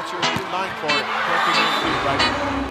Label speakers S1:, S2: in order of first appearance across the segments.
S1: what you're in line for. Working into, right?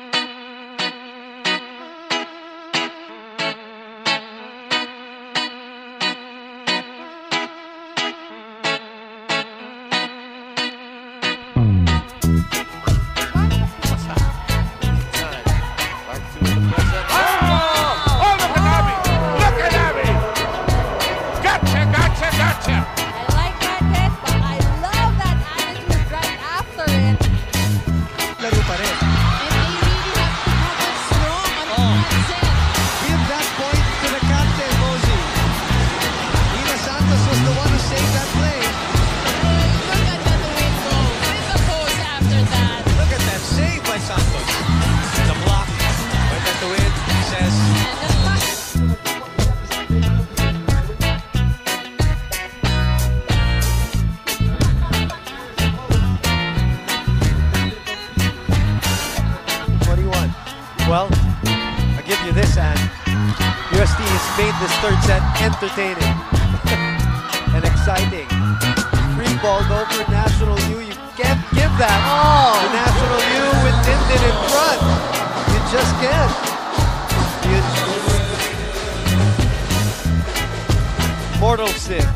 S2: Well, I'll give you this, Ann. UST has made this third set entertaining and exciting. Free ball though for National U. You can't give that to National U with Linden in front. You just can't. Mortal sin.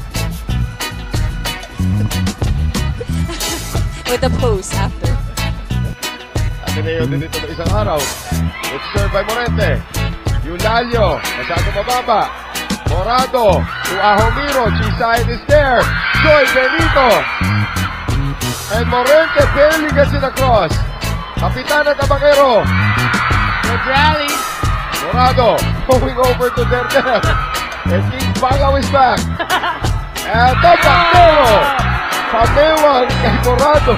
S3: With a pose after.
S4: Ateneo din ito ng isang araw. It's served by Morente. Eulalio, masyado mababa. Morado to Ahomiro. Chisay is there. Joy Benito. And Morente barely gets it across. Kapitana Caballero.
S5: Good rally.
S4: Morado going over to Derdel. And King Pagaw is back. And the Pagdero. Pamewang kay Morado.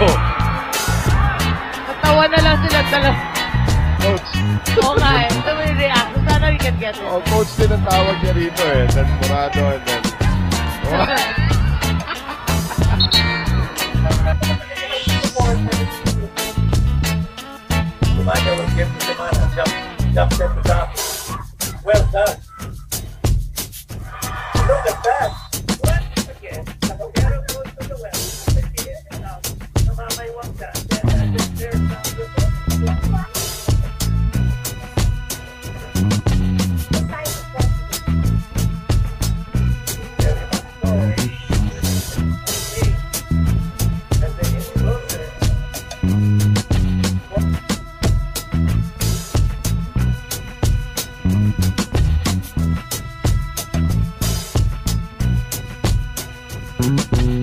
S5: Natawa na lang sila talaga.
S4: Coach.
S5: Oo nga eh. Ito may reaction. Sana we can get it.
S4: Oh, coach din ang tawag niya rito eh. Then Morado and then...
S6: Lumaya will give the man a jump at the top. Well done. Look at that. Once again, Caballero goes to the well. Namamaywang ka. There's
S4: Thank you.